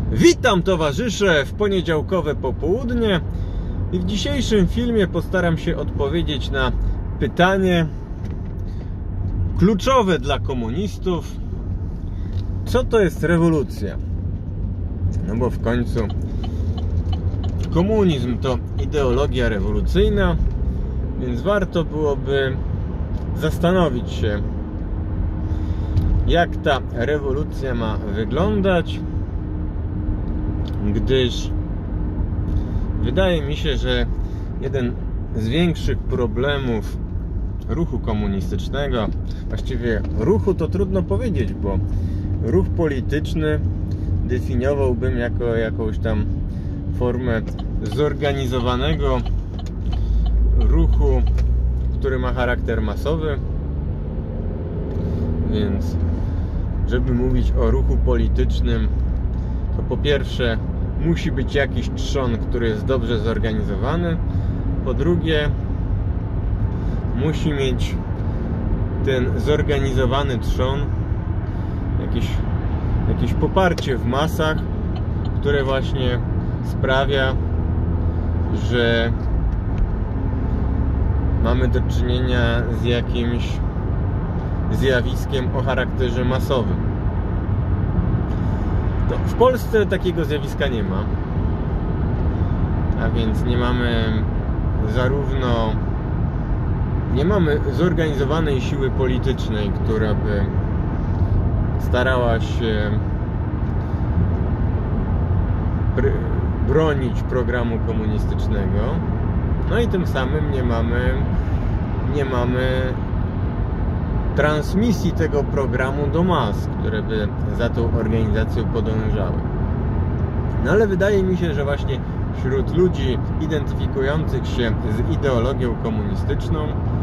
Witam towarzysze w poniedziałkowe popołudnie i w dzisiejszym filmie postaram się odpowiedzieć na pytanie kluczowe dla komunistów: co to jest rewolucja? No bo w końcu komunizm to ideologia rewolucyjna, więc warto byłoby zastanowić się, jak ta rewolucja ma wyglądać, gdyż wydaje mi się, że jeden z większych problemów ruchu komunistycznego, właściwie ruchu to trudno powiedzieć, bo ruch polityczny definiowałbym jako jakąś tam formę zorganizowanego ruchu, który ma charakter masowy. Więc żeby mówić o ruchu politycznym, to po pierwsze musi być jakiś trzon, który jest dobrze zorganizowany. Po drugie, musi mieć ten zorganizowany trzon jakieś poparcie w masach, które właśnie sprawia, że mamy do czynienia z jakimś zjawiskiem o charakterze masowym. To w Polsce takiego zjawiska nie ma, a więc nie mamy zorganizowanej siły politycznej, która by starała się bronić programu komunistycznego. No i tym samym nie mamy transmisji tego programu do mas, które by za tą organizacją podążały. No ale wydaje mi się, że właśnie wśród ludzi identyfikujących się z ideologią komunistyczną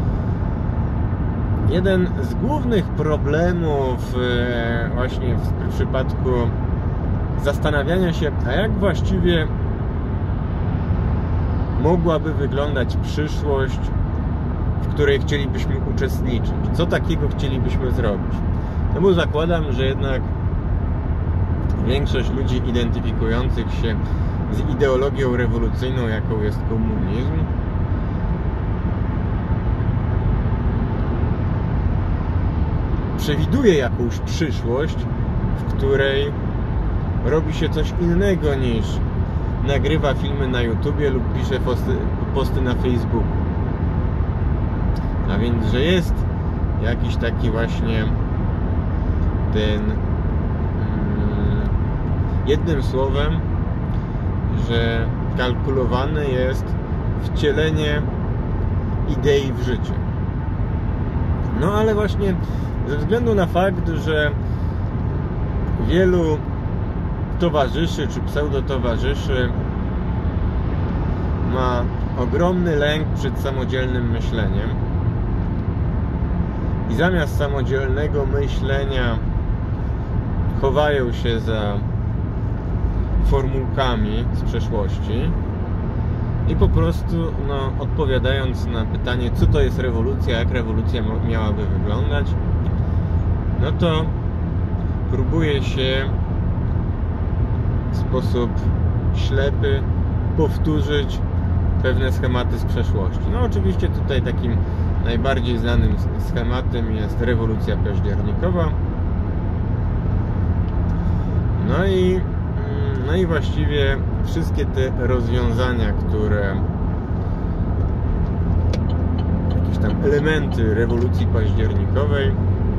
jeden z głównych problemów właśnie w przypadku zastanawiania się, a jak właściwie mogłaby wyglądać przyszłość, w której chcielibyśmy uczestniczyć. Co takiego chcielibyśmy zrobić? No bo zakładam, że jednak większość ludzi identyfikujących się z ideologią rewolucyjną, jaką jest komunizm, przewiduje jakąś przyszłość, w której robi się coś innego niż nagrywa filmy na YouTubie lub pisze posty na Facebooku. A więc, że jest jakiś taki właśnie ten, jednym słowem, że kalkulowane jest wcielenie idei w życie. No ale właśnie ze względu na fakt, że wielu towarzyszy czy pseudotowarzyszy ma ogromny lęk przed samodzielnym myśleniem i zamiast samodzielnego myślenia chowają się za formułkami z przeszłości i po prostu odpowiadając na pytanie, co to jest rewolucja, jak rewolucja miałaby wyglądać, no to próbuje się w sposób ślepy powtórzyć pewne schematy z przeszłości. No oczywiście tutaj takim najbardziej znanym schematem jest rewolucja październikowa. No i właściwie wszystkie te rozwiązania, które jakieś tam elementy rewolucji październikowej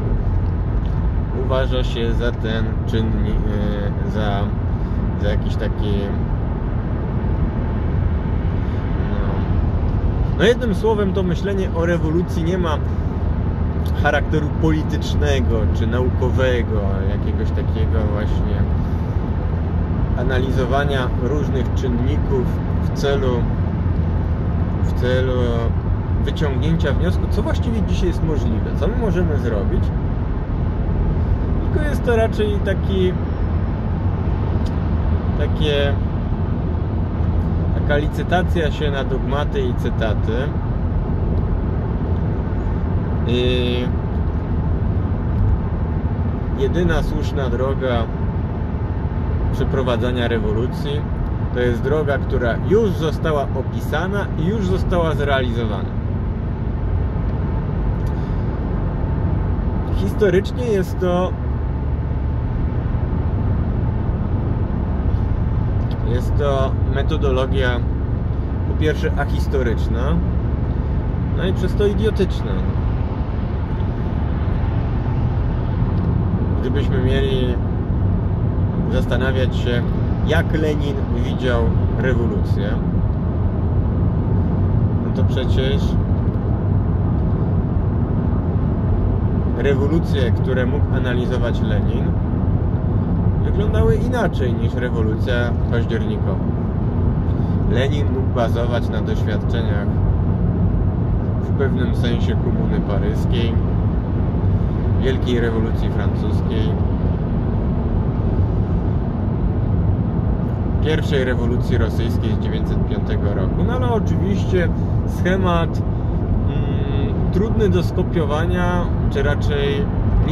uważa się za ten czynnik, za jakiś taki, no jednym słowem, to myślenie o rewolucji nie ma charakteru politycznego czy naukowego, jakiegoś takiego właśnie analizowania różnych czynników w celu wyciągnięcia wniosku, co właściwie dzisiaj jest możliwe, co my możemy zrobić. Tylko jest to raczej taka licytacja się na dogmaty i cytaty. I jedyna słuszna droga przeprowadzania rewolucji. To jest droga, która już została opisana i już została zrealizowana. Historycznie jest to metodologia po pierwsze ahistoryczna, no i przez to idiotyczna. Gdybyśmy mieli zastanawiać się, jak Lenin widział rewolucję, no to przecież rewolucje, które mógł analizować Lenin, wyglądały inaczej niż rewolucja październikowa. Lenin mógł bazować na doświadczeniach w pewnym sensie Komuny Paryskiej, Wielkiej Rewolucji Francuskiej, pierwszej rewolucji rosyjskiej z 1905 roku. No ale oczywiście schemat trudny do skopiowania, czy raczej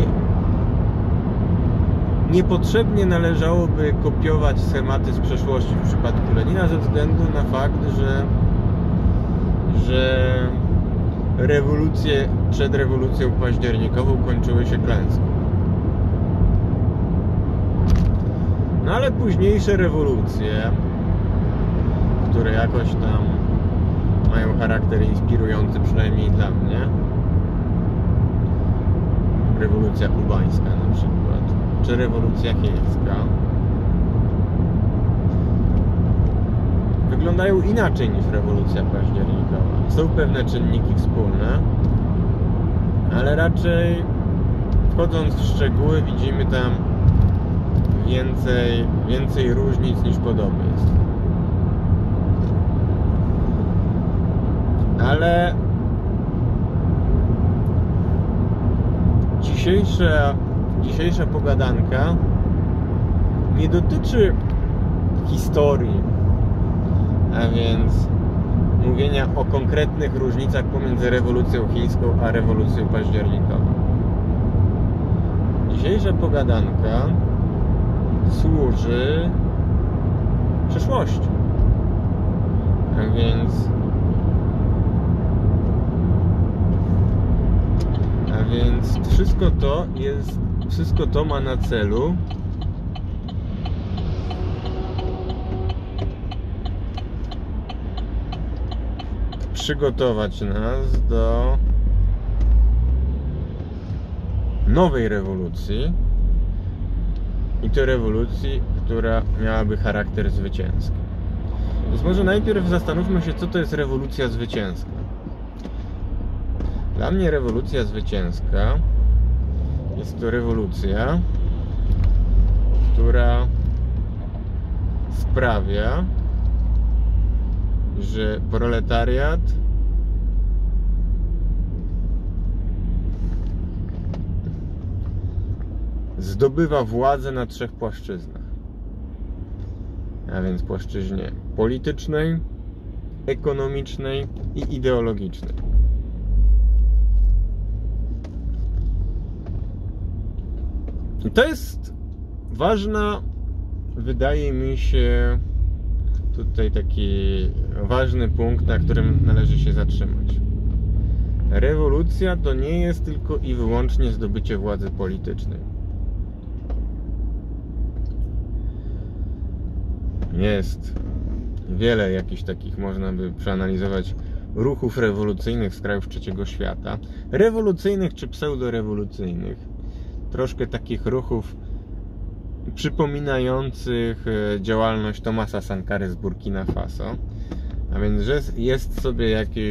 niepotrzebnie należałoby kopiować schematy z przeszłości w przypadku Lenina ze względu na fakt, że rewolucje przed rewolucją październikową kończyły się klęską. No ale późniejsze rewolucje, które jakoś tam mają charakter inspirujący, przynajmniej dla mnie, rewolucja kubańska na przykład, czy rewolucja chińska, wyglądają inaczej niż rewolucja październikowa. Są pewne czynniki wspólne, ale raczej wchodząc w szczegóły widzimy tam więcej różnic niż podobieństw. Ale dzisiejsza pogadanka nie dotyczy historii, a więc mówienia o konkretnych różnicach pomiędzy rewolucją chińską a rewolucją październikową. Dzisiejsza pogadanka służy przeszłości, a więc wszystko to ma na celu przygotować nas do nowej rewolucji, i to rewolucji, która miałaby charakter zwycięski. Więc może najpierw zastanówmy się, co to jest rewolucja zwycięska. Dla mnie rewolucja zwycięska jest to rewolucja, która sprawia, że proletariat zdobywa władzę na 3 płaszczyznach. A więc płaszczyźnie politycznej, ekonomicznej i ideologicznej. I to jest ważna, wydaje mi się, tutaj taki ważny punkt, na którym należy się zatrzymać. Rewolucja to nie jest tylko i wyłącznie zdobycie władzy politycznej. Jest wiele jakichś takich, można by przeanalizować, ruchów rewolucyjnych z krajów trzeciego świata. Rewolucyjnych czy pseudorewolucyjnych. Troszkę takich ruchów przypominających działalność Thomasa Sankary z Burkina Faso. A więc, że jest sobie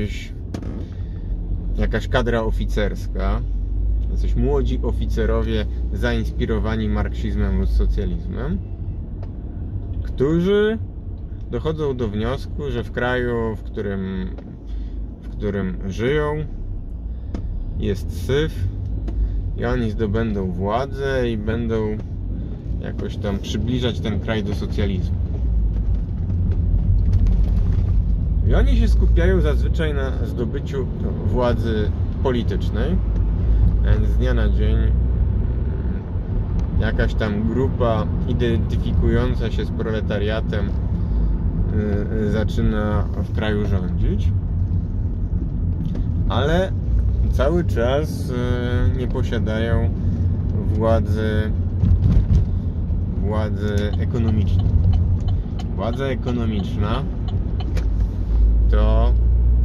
jakaś kadra oficerska, jacyś młodzi oficerowie zainspirowani marksizmem lub socjalizmem, którzy dochodzą do wniosku, że w kraju, w którym żyją, jest syf i oni zdobędą władzę i będą jakoś tam przybliżać ten kraj do socjalizmu. I oni się skupiają zazwyczaj na zdobyciu władzy politycznej, a więc z dnia na dzień jakaś tam grupa identyfikująca się z proletariatem zaczyna w kraju rządzić, ale cały czas nie posiadają władzy ekonomicznej. Władza ekonomiczna to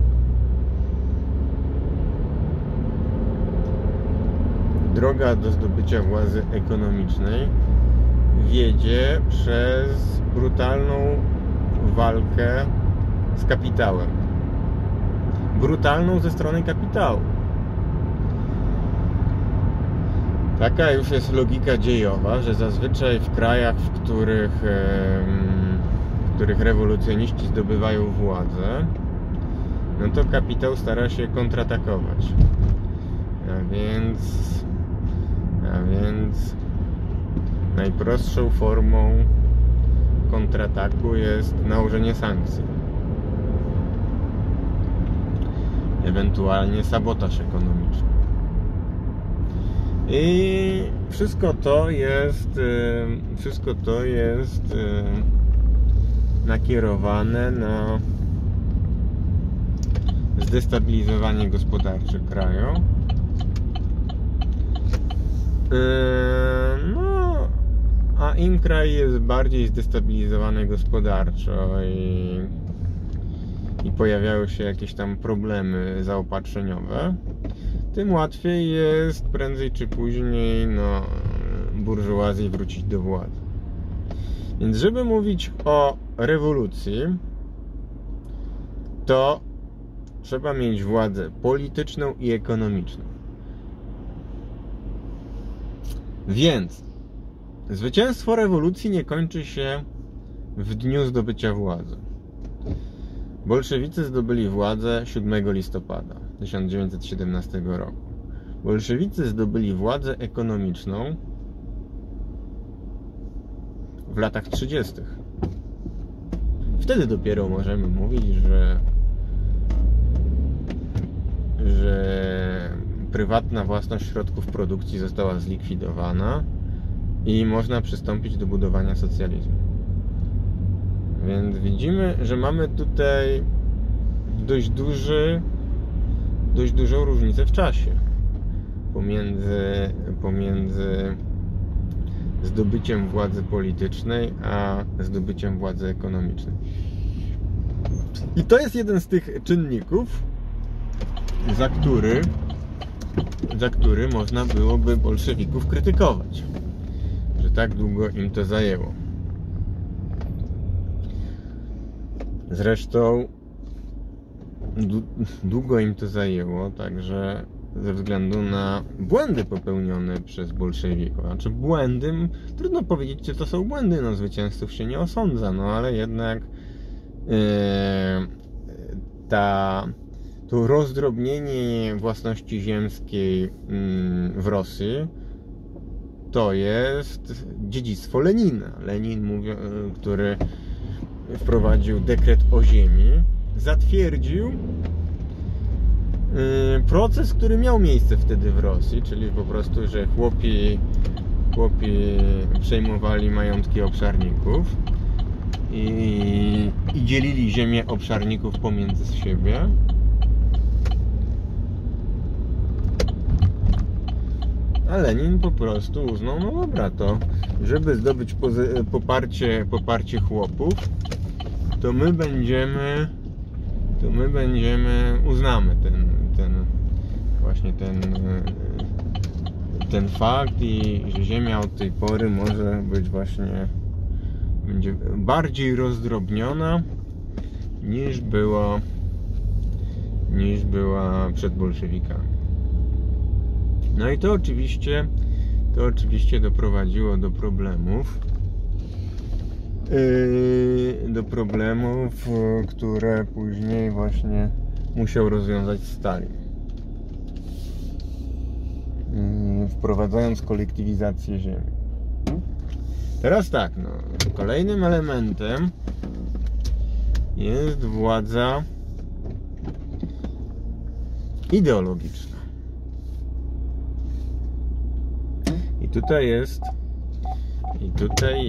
droga do zdobycia władzy ekonomicznej wiedzie przez brutalną walkę z kapitałem. Brutalną ze strony kapitału. Taka już jest logika dziejowa, że zazwyczaj w krajach, w których rewolucjoniści zdobywają władzę, no to kapitał stara się kontratakować. A więc najprostszą formą kontrataku jest nałożenie sankcji. Ewentualnie sabotaż ekonomiczny. I wszystko to jest nakierowane na zdestabilizowanie gospodarcze kraju. No, a im kraj jest bardziej zdestabilizowany gospodarczo i pojawiają się jakieś tam problemy zaopatrzeniowe, tym łatwiej jest prędzej czy później burżuazji wrócić do władzy. Więc żeby mówić o rewolucji, to trzeba mieć władzę polityczną i ekonomiczną. Więc zwycięstwo rewolucji nie kończy się w dniu zdobycia władzy. Bolszewicy zdobyli władzę 7 listopada 1917 roku. Bolszewicy zdobyli władzę ekonomiczną w latach 30. Wtedy dopiero możemy mówić, że prywatna własność środków produkcji została zlikwidowana i można przystąpić do budowania socjalizmu. Więc widzimy, że mamy tutaj dość dużą różnicę w czasie pomiędzy zdobyciem władzy politycznej a zdobyciem władzy ekonomicznej. I to jest jeden z tych czynników, za który można byłoby bolszewików krytykować, że tak długo im to zajęło. Zresztą długo im to zajęło, także ze względu na błędy popełnione przez bolszewików. Znaczy błędy, trudno powiedzieć, czy to są błędy, zwycięzców się nie osądza, ale jednak to rozdrobnienie własności ziemskiej w Rosji to jest dziedzictwo Lenina. Lenin, który wprowadził dekret o ziemi, zatwierdził proces, który miał miejsce wtedy w Rosji, czyli po prostu, że chłopi przejmowali majątki obszarników i dzielili ziemię obszarników pomiędzy siebie. A Lenin po prostu uznał, no dobra, to żeby zdobyć poparcie chłopów, to my uznamy ten fakt i że ziemia od tej pory może być będzie bardziej rozdrobniona niż była przed bolszewikami. No i to oczywiście doprowadziło do problemów, które później właśnie musiał rozwiązać Stalin, wprowadzając kolektywizację ziemi. Teraz tak, kolejnym elementem jest władza ideologiczna. I tutaj jest I tutaj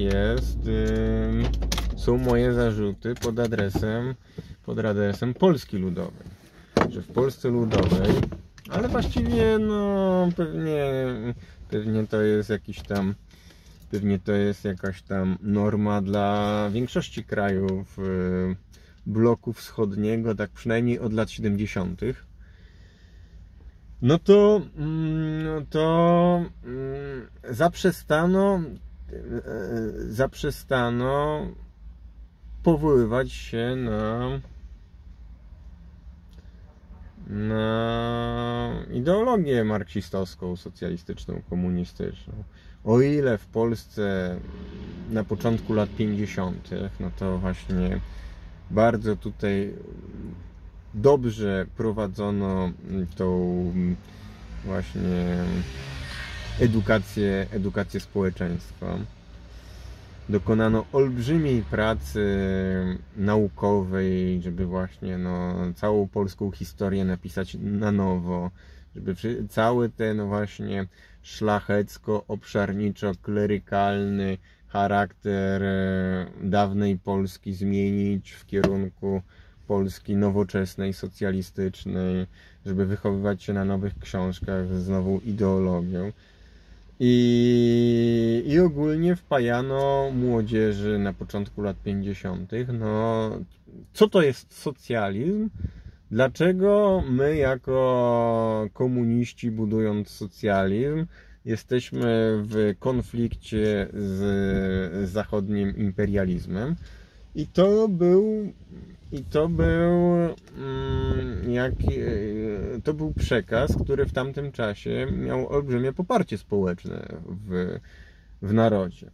są moje zarzuty pod adresem Polski Ludowej. Że w Polsce Ludowej, ale właściwie no pewnie to jest jakaś tam norma dla większości krajów bloku wschodniego, tak przynajmniej od lat 70. No to zaprzestano powoływać się na ideologię marksistowską, socjalistyczną, komunistyczną. O ile w Polsce na początku lat 50. no to właśnie bardzo tutaj dobrze prowadzono tą właśnie edukację społeczeństwa. Dokonano olbrzymiej pracy naukowej, żeby właśnie całą polską historię napisać na nowo, żeby cały ten właśnie szlachecko-obszarniczo-klerykalny charakter dawnej Polski zmienić w kierunku Polski nowoczesnej, socjalistycznej, żeby wychowywać się na nowych książkach z nową ideologią. I ogólnie wpajano młodzieży na początku lat 50. Co to jest socjalizm? Dlaczego my jako komuniści, budując socjalizm, jesteśmy w konflikcie z zachodnim imperializmem? To był przekaz, który w tamtym czasie miał olbrzymie poparcie społeczne w narodzie.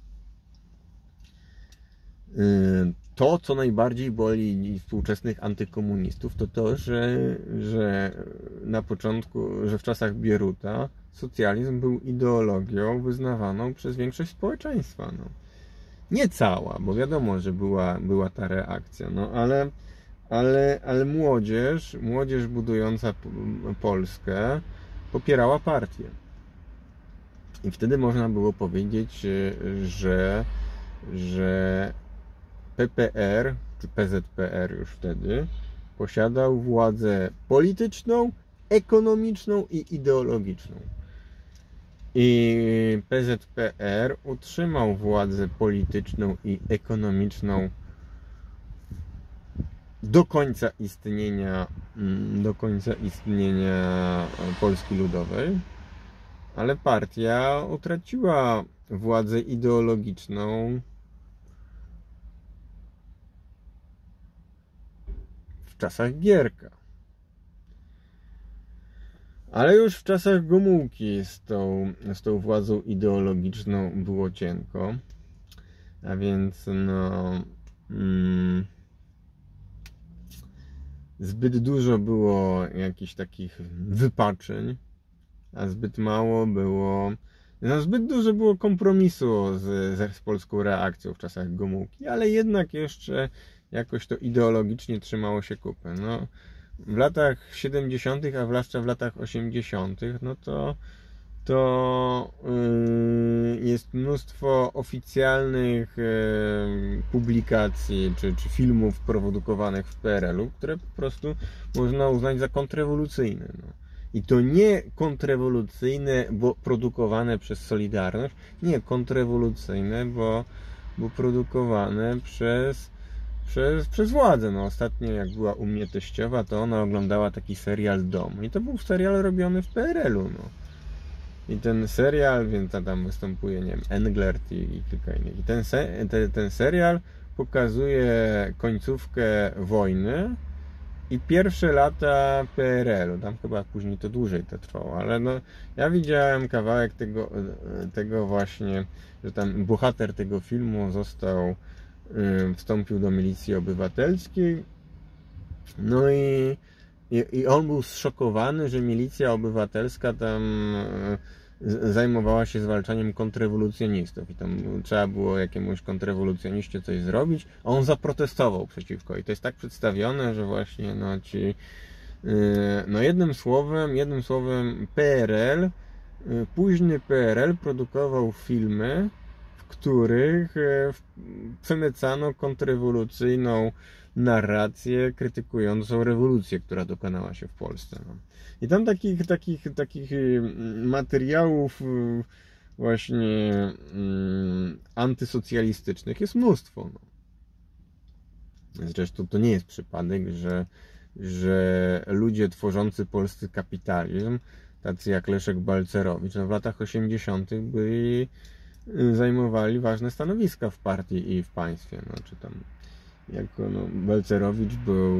To, co najbardziej boli współczesnych antykomunistów, to, że na początku, że w czasach Bieruta socjalizm był ideologią wyznawaną przez większość społeczeństwa. Nie cała, bo wiadomo, że była ta reakcja, ale młodzież budująca Polskę popierała partię. I wtedy można było powiedzieć, że PPR, czy PZPR już wtedy, posiadał władzę polityczną, ekonomiczną i ideologiczną. I PZPR utrzymał władzę polityczną i ekonomiczną do końca istnienia Polski Ludowej, ale partia utraciła władzę ideologiczną w czasach Gierka. Ale już w czasach Gomułki z tą władzą ideologiczną było cienko. A więc zbyt dużo było jakichś takich wypaczeń, a zbyt mało było... zbyt dużo było kompromisu z polską reakcją w czasach Gomułki, ale jednak jeszcze jakoś to ideologicznie trzymało się kupy. W latach 70., a zwłaszcza w latach 80., to jest mnóstwo oficjalnych publikacji czy filmów produkowanych w PRL-u, które po prostu można uznać za kontrrewolucyjne. I to nie kontrrewolucyjne, bo produkowane przez Solidarność, nie kontrrewolucyjne, bo produkowane przez władzę. Ostatnio jak była u mnie teściowa, to ona oglądała taki serial Dom. I to był serial robiony w PRL-u. I ten serial, więc tam występuje, nie wiem, Englert i kilka innych. I ten serial pokazuje końcówkę wojny i pierwsze lata PRL-u. Tam chyba później to dłużej to trwało, ale ja widziałem kawałek tego właśnie, że tam bohater tego filmu wstąpił do milicji obywatelskiej. I on był zszokowany, że milicja obywatelska tam zajmowała się zwalczaniem kontrrewolucjonistów i tam trzeba było jakiemuś kontrrewolucjoniście coś zrobić, a on zaprotestował przeciwko. I to jest tak przedstawione, że właśnie jednym słowem PRL, późny PRL produkował filmy, w których przemycano kontrrewolucyjną narrację krytykującą rewolucję, która dokonała się w Polsce. No. I tam takich materiałów właśnie antysocjalistycznych jest mnóstwo. No. Zresztą to nie jest przypadek, że ludzie tworzący polski kapitalizm, tacy jak Leszek Balcerowicz, no w latach 80. zajmowali ważne stanowiska w partii i w państwie. No, czy tam jako Balcerowicz był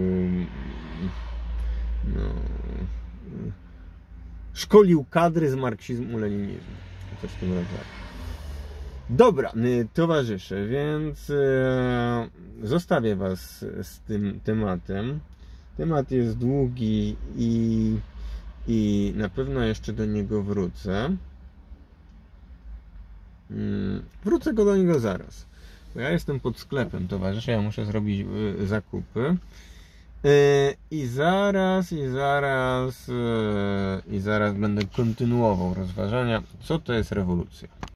szkolił kadry z marksizmu-leninizmu. Coś w tym rodzaju. Dobra, towarzysze, więc zostawię Was z tym tematem. Temat jest długi i na pewno jeszcze do niego wrócę. Wrócę do niego zaraz. Bo ja jestem pod sklepem, towarzysze, ja muszę zrobić zakupy. I zaraz będę kontynuował rozważania, co to jest rewolucja.